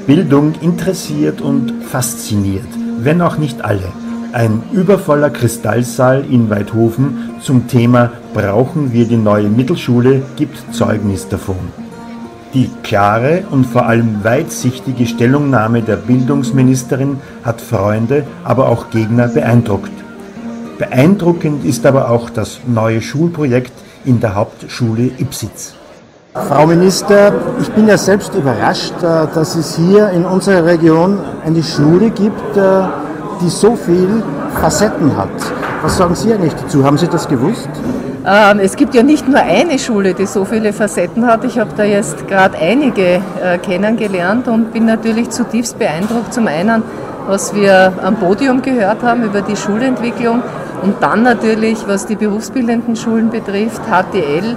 Bildung interessiert und fasziniert, wenn auch nicht alle. Ein übervoller Kristallsaal in Waidhofen zum Thema „Brauchen wir die neue Mittelschule?" gibt Zeugnis davon. Die klare und vor allem weitsichtige Stellungnahme der Bildungsministerin hat Freunde, aber auch Gegner beeindruckt. Beeindruckend ist aber auch das neue Schulprojekt in der Hauptschule Ipsitz. Frau Minister, ich bin ja selbst überrascht, dass es hier in unserer Region eine Schule gibt, die so viele Facetten hat. Was sagen Sie eigentlich dazu? Haben Sie das gewusst? Es gibt ja nicht nur eine Schule, die so viele Facetten hat. Ich habe da jetzt gerade einige kennengelernt und bin natürlich zutiefst beeindruckt. Zum einen, was wir am Podium gehört haben über die Schulentwicklung und dann natürlich, was die berufsbildenden Schulen betrifft, HTL.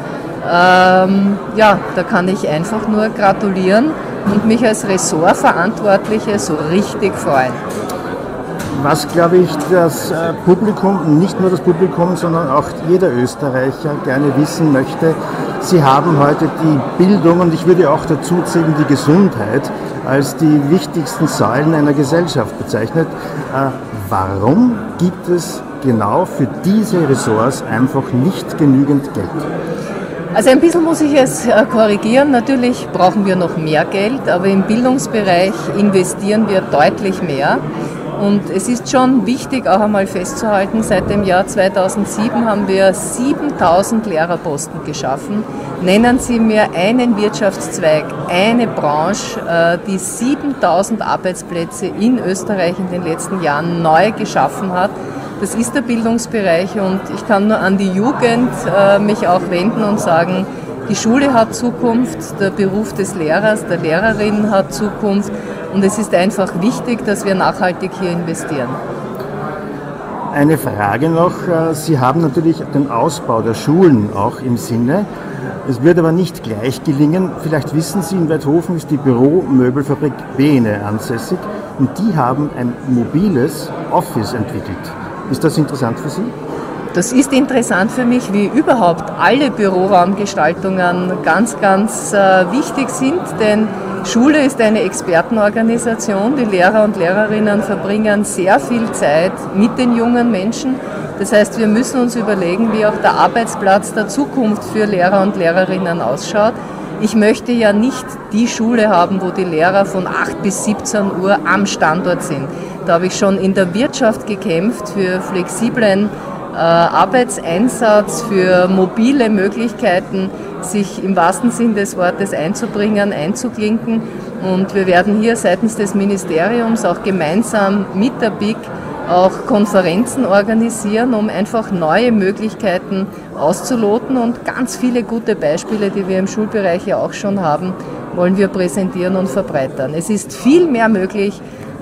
Ja, da kann ich einfach nur gratulieren und mich als Ressortverantwortliche so richtig freuen. Was, glaube ich, das Publikum, nicht nur das Publikum, sondern auch jeder Österreicher gerne wissen möchte, Sie haben heute die Bildung und ich würde auch dazu zählen die Gesundheit als die wichtigsten Säulen einer Gesellschaft bezeichnet. Warum gibt es genau für diese Ressorts einfach nicht genügend Geld? Also ein bisschen muss ich es korrigieren. Natürlich brauchen wir noch mehr Geld, aber im Bildungsbereich investieren wir deutlich mehr. Und es ist schon wichtig, auch einmal festzuhalten, seit dem Jahr 2007 haben wir 7000 Lehrerposten geschaffen. Nennen Sie mir einen Wirtschaftszweig, eine Branche, die 7000 Arbeitsplätze in Österreich in den letzten Jahren neu geschaffen hat. Das ist der Bildungsbereich und ich kann nur an die Jugend mich auch wenden und sagen, die Schule hat Zukunft, der Beruf des Lehrers, der Lehrerin hat Zukunft und es ist einfach wichtig, dass wir nachhaltig hier investieren. Eine Frage noch, Sie haben natürlich den Ausbau der Schulen auch im Sinne. Es wird aber nicht gleich gelingen. Vielleicht wissen Sie, in Waidhofen ist die Büromöbelfabrik Bene ansässig und die haben ein mobiles Office entwickelt. Ist das interessant für Sie? Das ist interessant für mich, wie überhaupt alle Büroraumgestaltungen ganz wichtig sind, denn Schule ist eine Expertenorganisation. Die Lehrer und Lehrerinnen verbringen sehr viel Zeit mit den jungen Menschen. Das heißt, wir müssen uns überlegen, wie auch der Arbeitsplatz der Zukunft für Lehrer und Lehrerinnen ausschaut. Ich möchte ja nicht die Schule haben, wo die Lehrer von 8 bis 17 Uhr am Standort sind. Da habe ich schon in der Wirtschaft gekämpft für flexiblen Arbeitseinsatz, für mobile Möglichkeiten, sich im wahrsten Sinn des Wortes einzubringen, einzuklinken. Und wir werden hier seitens des Ministeriums auch gemeinsam mit der BIC auch Konferenzen organisieren, um einfach neue Möglichkeiten auszuloten. Und ganz viele gute Beispiele, die wir im Schulbereich ja auch schon haben, wollen wir präsentieren und verbreitern. Es ist viel mehr möglich,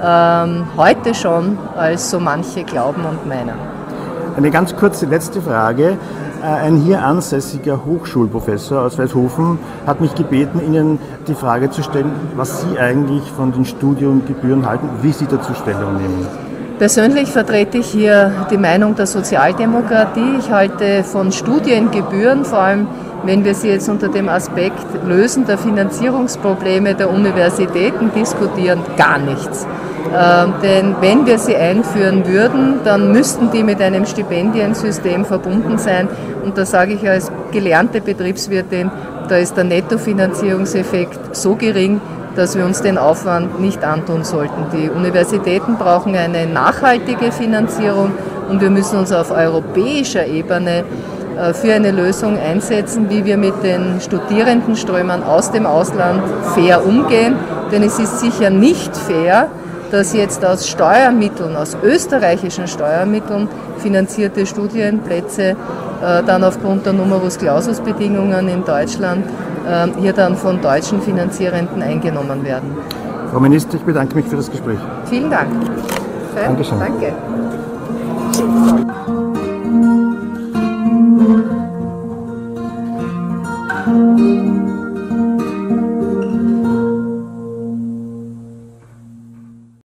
heute schon, als so manche glauben und meinen. Eine ganz kurze letzte Frage. Ein hier ansässiger Hochschulprofessor aus Waidhofen hat mich gebeten, Ihnen die Frage zu stellen, was Sie eigentlich von den Studiengebühren halten, wie Sie dazu Stellung nehmen. Persönlich vertrete ich hier die Meinung der Sozialdemokratie. Ich halte von Studiengebühren, vor allem wenn wir sie jetzt unter dem Aspekt Lösen der Finanzierungsprobleme der Universitäten diskutieren, gar nichts. Denn wenn wir sie einführen würden, dann müssten die mit einem Stipendiensystem verbunden sein. Und da sage ich als gelernte Betriebswirtin, da ist der Nettofinanzierungseffekt so gering, dass wir uns den Aufwand nicht antun sollten. Die Universitäten brauchen eine nachhaltige Finanzierung und wir müssen uns auf europäischer Ebene für eine Lösung einsetzen, wie wir mit den Studierendenströmen aus dem Ausland fair umgehen. Denn es ist sicher nicht fair, dass jetzt aus Steuermitteln, aus österreichischen Steuermitteln finanzierte Studienplätze dann aufgrund der Numerus Clausus Bedingungen in Deutschland hier dann von deutschen Finanzierenden eingenommen werden. Frau Minister, ich bedanke mich für das Gespräch. Vielen Dank. Dankeschön. Danke.